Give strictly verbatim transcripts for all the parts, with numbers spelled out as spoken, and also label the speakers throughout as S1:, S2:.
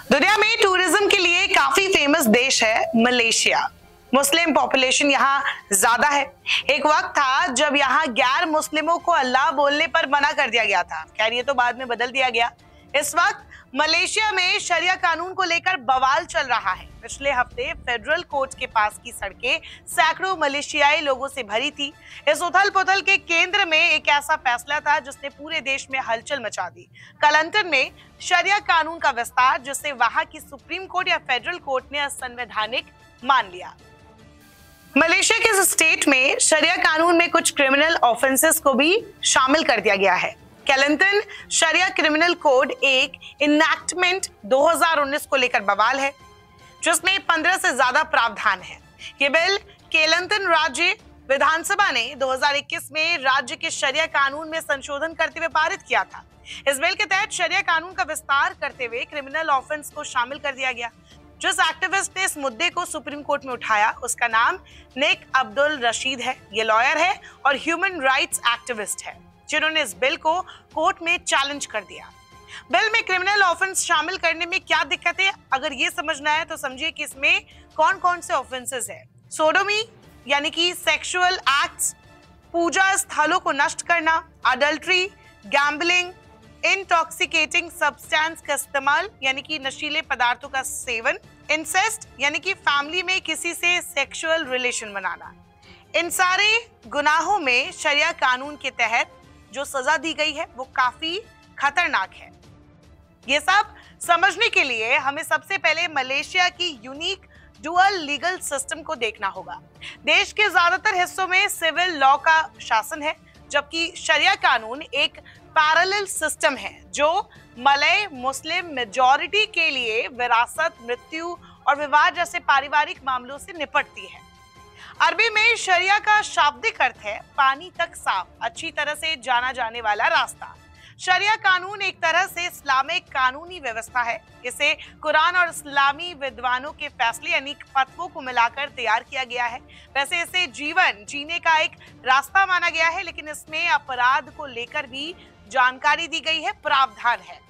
S1: दुनिया में टूरिज्म के लिए काफी फेमस देश है मलेशिया। मुस्लिम पॉपुलेशन यहाँ ज्यादा है। एक वक्त था जब यहाँ गैर मुस्लिमों को अल्लाह बोलने पर मना कर दिया गया था। खैर ये तो बाद में बदल दिया गया। इस वक्त मलेशिया में शरिया कानून को लेकर बवाल चल रहा है। पिछले हफ्ते फेडरल कोर्ट के पास की सड़कें सैकड़ों मलेशियाई लोगों से भरी थी। इस उथल पुथल के केंद्र में एक ऐसा फैसला था जिसने पूरे देश में हलचल मचा दी। केलंटन में शरिया कानून का विस्तार, जिसे वहां की सुप्रीम कोर्ट या फेडरल कोर्ट ने असंवैधानिक मान लिया। मलेशिया के इस स्टेट में शरिया कानून में कुछ क्रिमिनल ऑफेंसेस को भी शामिल कर दिया गया है। केलंटन शरिया क्रिमिनल कोड एक इनैक्टमेंट दो हज़ार उन्नीस को लेकर बवाल है, जिसमें पंद्रह से ज्यादा प्रावधान है। ये बिल केलंटन राज्य विधानसभा ने दो हज़ार इक्कीस में राज्य के शरिया कानून में संशोधन करते हुए पारित किया था। इस बिल के तहत शरिया कानून का विस्तार करते हुए क्रिमिनल ऑफेंस को शामिल कर दिया गया। जिस एक्टिविस्ट ने इस मुद्दे को सुप्रीम कोर्ट में उठाया उसका नाम नेक अब्दुल रशीद है। ये लॉयर है और ह्यूमन राइट्स एक्टिविस्ट है, जिन्होंने इस बिल को कोर्ट में चैलेंज कर दिया। बिल में क्रिमिनल ऑफेंस शामिल करने में क्या दिक्कत है, अगर ये समझना है तो समझिए कि इसमें कौन कौन से ऑफेंसेस है। सोडोमी यानी कि सेक्सुअल एक्ट्स, पूजा स्थलों को नष्ट करना, अडल्ट्री, गैम्बलिंग, इंटॉक्सिकेटिंग सब्सटेंस का इस्तेमाल यानी कि नशीले पदार्थों का सेवन, इंसेस्ट यानी कि फैमिली में किसी से सेक्सुअल रिलेशन बनाना। इन सारे गुनाहों में शरिया कानून के तहत जो सजा दी गई है वो काफी खतरनाक है। ये सब समझने के लिए हमें सबसे पहले मलेशिया की यूनिक डुअल लीगल सिस्टम को देखना होगा। देश के ज्यादातर हिस्सों में सिविल लॉ का शासन है, जबकि शरिया कानून एक पैरेलल सिस्टम है जो मलय मुस्लिम मेजॉरिटी के लिए विरासत, मृत्यु और विवाह जैसे पारिवारिक मामलों से निपटती है। अरबी में शरिया का शाब्दिक अर्थ है पानी तक साफ, अच्छी तरह से जाना जाने वाला रास्ता। शरिया कानून एक तरह से इस्लामिक कानूनी व्यवस्था है। इसे कुरान और इस्लामी विद्वानों के फैसले यानी फतवों को मिलाकर तैयार किया गया है। वैसे इसे जीवन जीने का एक रास्ता माना गया है, लेकिन इसमें अपराध को लेकर भी जानकारी दी गई है, प्रावधान है।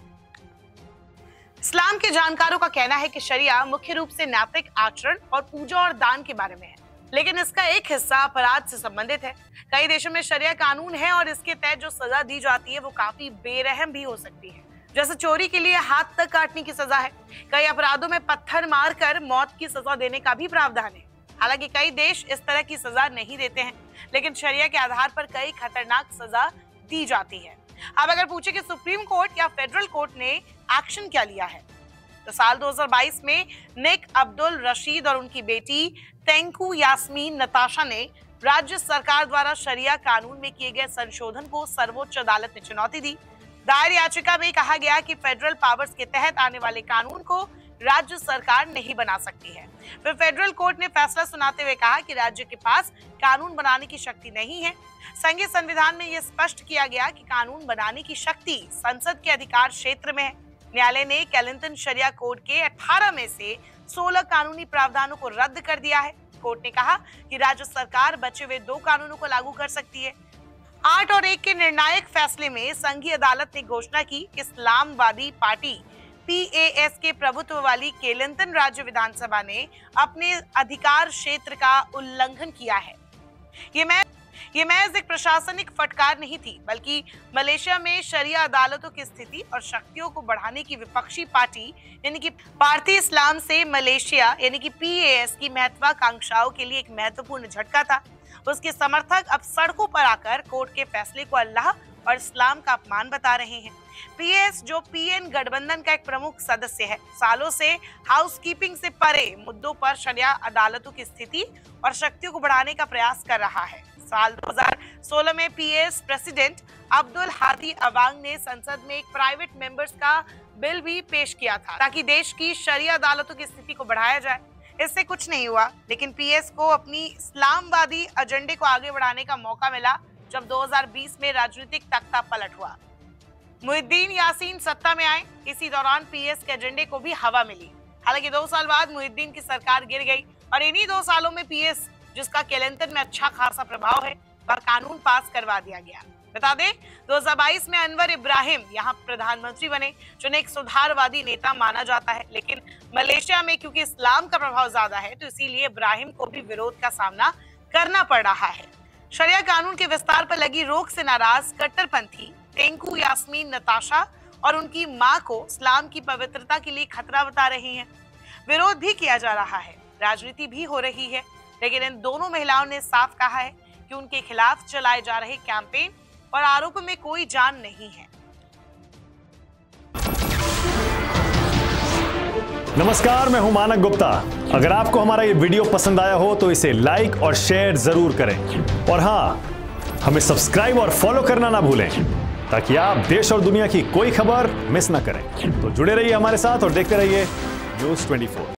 S1: इस्लाम के जानकारों का कहना है कि शरिया मुख्य रूप से नैतिक आचरण और पूजा और दान के बारे में है, लेकिन इसका एक हिस्सा अपराध से संबंधित है। कई देशों में शरिया कानून है और इसके तहत जो सजा दी जाती है वो काफी बेरहम भी हो सकती है, जैसे चोरी के लिए हाथ तक काटने की सजा है। कई अपराधों में पत्थर मारकर मौत की सजा देने का भी प्रावधान है। हालांकि कई देश इस तरह की सजा नहीं देते हैं, लेकिन शरिया के आधार पर कई खतरनाक सजा दी जाती है। अब अगर पूछे कि सुप्रीम कोर्ट या फेडरल कोर्ट ने एक्शन क्या लिया है, तो साल दो हज़ार बाईस में नेक अब्दुल रशीद और उनकी बेटी तेंकू यास्मीन नताशा ने राज्य सरकार द्वारा शरिया कानून में किए गए संशोधन को सर्वोच्च अदालत में चुनौती दी। दायर याचिका में कहा गया कि फेडरल पावर्स के तहत आने वाले कानून को राज्य सरकार नहीं बना सकती है। फिर फेडरल कोर्ट ने फैसला सुनाते हुए कहा कि राज्य के पास कानून बनाने की शक्ति नहीं है। संघीय संविधान में यह स्पष्ट किया गया कि कानून बनाने की शक्ति संसद के अधिकार क्षेत्र में है। न्यायालय ने केलंटन शरिया कोड के अठारह में से सोलह कानूनी प्रावधानों को रद्द कर दिया है। कोर्ट ने कहा कि राज्य सरकार बचे हुए दो कानूनों को लागू कर सकती है। आठ और एक के निर्णायक फैसले में संघीय अदालत ने घोषणा की कि इस्लामवादी पार्टी पी ए एस के प्रभुत्व वाली केलंटन राज्य विधानसभा ने अपने अधिकार क्षेत्र का उल्लंघन किया है। ये मैं ये महज एक प्रशासनिक फटकार नहीं थी, बल्कि मलेशिया में शरिया अदालतों की स्थिति और शक्तियों को बढ़ाने की विपक्षी पार्टी यानी कि भारतीय इस्लाम से मलेशिया यानी कि पी ए एस की महत्वाकांक्षाओं के लिए एक महत्वपूर्ण झटका था। उसके समर्थक अब सड़कों पर आकर कोर्ट के फैसले को अल्लाह और इस्लाम का अपमान बता रहे हैं। पी ए एस जो पी एन गठबंधन का एक प्रमुख सदस्य है, सालों से हाउसकीपिंग से परे मुद्दों पर शरिया अदालतों की स्थिति और शक्तियों को बढ़ाने का प्रयास कर रहा है। साल दो हज़ार सोलह में P A S president Abdul Hadi Awang ने संसद में एक प्राइवेट मेंबर्स का बिल भी पेश किया था ताकि देश की शरिया अदालतों की स्थिति को बढ़ाया जाए। इससे कुछ नहीं हुआ, लेकिन पी ए एस को अपनी इस्लामवादी एजेंडे को आगे बढ़ाने का मौका मिला जब दो हज़ार बीस में राजनीतिक तख्ता पलट हुआ। मुहिद्दीन यासीन सत्ता में आए। इसी दौरान पी ए एस के एजेंडे को भी हवा मिली। हालांकि दो साल बाद मुहिद्दीन की सरकार गिर गई और इन्हीं दो सालों में पी ए एस, जिसका केलंटन में अच्छा खासा प्रभाव है, वह कानून पास करवा दिया गया। बता दें दो हज़ार बाईस में अनवर इब्राहिम यहाँ प्रधानमंत्री बने, जिन्हें एक सुधारवादी नेता माना जाता है। लेकिन मलेशिया में क्योंकि इस्लाम का प्रभाव ज्यादा है, तो इसीलिए इब्राहिम को भी विरोध का सामना करना पड़ रहा है। शरिया कानून के विस्तार पर लगी रोक से नाराज कट्टरपंथी टेंकू यास्मीन नताशा और उनकी मां को इस्लाम की पवित्रता के लिए खतरा बता रही हैं। विरोध भी किया जा रहा है, राजनीति भी हो रही है, लेकिन इन दोनों महिलाओं ने साफ कहा है कि उनके खिलाफ चलाए जा रहे कैंपेन और आरोपों में कोई जान नहीं है।
S2: नमस्कार, मैं हूं मानक गुप्ता। अगर आपको हमारा ये वीडियो पसंद आया हो तो इसे लाइक और शेयर जरूर करें और हाँ, हमें सब्सक्राइब और फॉलो करना ना भूलें ताकि आप देश और दुनिया की कोई खबर मिस ना करें। तो जुड़े रहिए हमारे साथ और देखते रहिए न्यूज़ चौबीस।